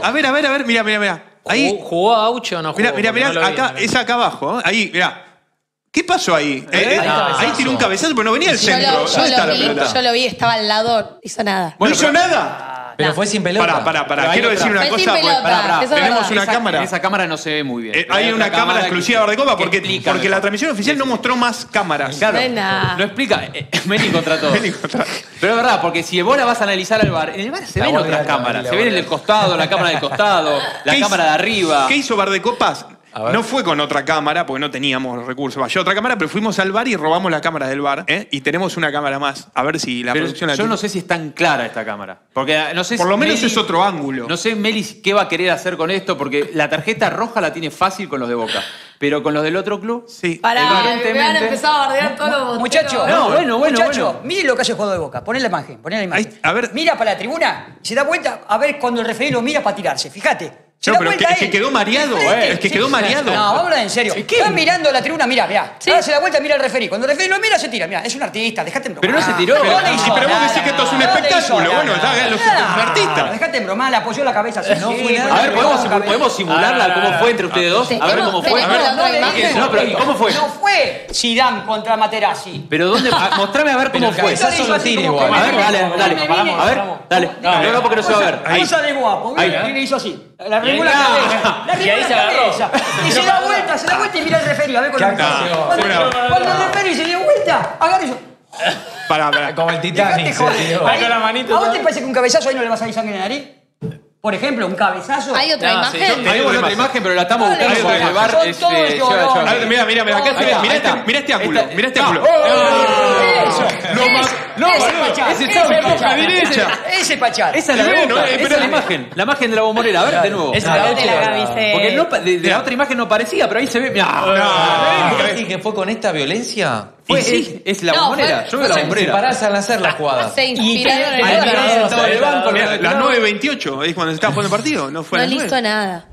A ver, mira. Ahí. ¿Jugó a Aucho o no jugó? Mirá, no acá, es acá abajo. Ahí, mirá. ¿Qué pasó ahí? Ahí tiró un cabezazo, pero no venía el centro. ¿Dónde está la pelota? Yo lo vi, estaba al lado, hizo nada. ¿No hizo nada? Pero fue sin pelota. Pará. Quiero decir una cosa. Sin pelota, eso es Tenemos verdad. una cámara. En esa cámara no se ve muy bien. Hay una cámara exclusiva de Bardecopa porque explica la transmisión oficial no mostró más cámaras. Claro, Nena. lo explica. Meli contra todos. Pero es verdad, porque si vos la vas a analizar al bar, en el bar se ven otras cámaras. Se ven el del costado, la cámara del costado, la cámara de arriba. ¿Qué hizo Bardecopas? No fue con otra cámara, porque no teníamos recursos. Vaya otra cámara, pero fuimos al bar y robamos la cámara del bar. Y tenemos una cámara más. A ver si la producción la Yo tiene. no sé si es tan clara esta cámara. Porque no sé Por si lo menos Meli- es otro ángulo. No sé Meli qué va a querer hacer con esto, porque la tarjeta roja la tiene fácil con los de Boca. Pero con los del otro club, Sí. Pará, me han evidentemente. empezado a bardear todos los Muchachos, No, bueno. miren lo que hace el jugador de Boca. Poné la imagen. Ahí, a ver. Mira para la tribuna, se da vuelta a ver cuando el referee lo mira para tirarse. Fíjate. Se No, da pero vuelta es que él. quedó mareado, Enfrente. es que quedó mareado. No, vamos a hablar en serio. Está mirando la tribuna, mira. Sí. Ahora se da vuelta, mira el referee. Cuando el referee lo mira, se tira. Mira, es un artista, dejate en broma. Pero no se tiró. Pero, No le hizo pero vos nada. decís que esto es un No le hizo espectáculo. nada. Bueno, está, es un artista. Dejate en broma, le apoyó la cabeza así. No fue nada. A ver, ¿podemos simularla cómo fue entre ustedes dos? A ver cómo fue. ¿Tenemos la otra imagen? No, pero ¿y cómo fue? No fue Zidane contra Materazzi. Pero ¿dónde? Mostrame a ver cómo Pero el fue. cabezazo lo tira igual. A ver, dale. A ver, dale. No, porque no se va a ver. Ahí. Cosa de guapo. Ahí. ¿Quién le hizo así? La arregló la cabeza. La Y ahí arregló se la agarró. cabeza. Y se da vuelta y mira el referee. A ver con Qué la actuación. Cuando el referee se dio vuelta, agarra eso. Pará. Como el Titanic Dejate se joder. tiró. Ahí con la manito. ¿A vos te parece que un cabezazo ahí no le va a salir sangre en la nariz? Por ejemplo, un cabezazo. ¿Hay otra No, sí, imagen? Tenemos otra imagen, pero la estamos Dale, buscando porque el bar son es, todos llorones. A ver, mira, acá se ve. Mirá este ángulo. Mirá este ángulo. Eso. Ese Pachá. ese chavo, Pachá. derecha. Ese Pachá. Esa es la de Bueno, Boca, pero esa es la imagen. La imagen de la bombonera. A ver, de nuevo. Esa es la de la Gaby, sí. Porque no, de la otra imagen no parecía, pero ahí se ve. Mirá. ¿Y que fue con esta violencia? Es la No, bombonera. fue- Yo veo la Se bombonera. parás al hacer las jugadas. Se inspiraron en Ahí el mirá, otro. estaba en el banco, Mirá, las 9:28, es cuando se estaba jugando el partido. No fue a No las le 9. hizo nada.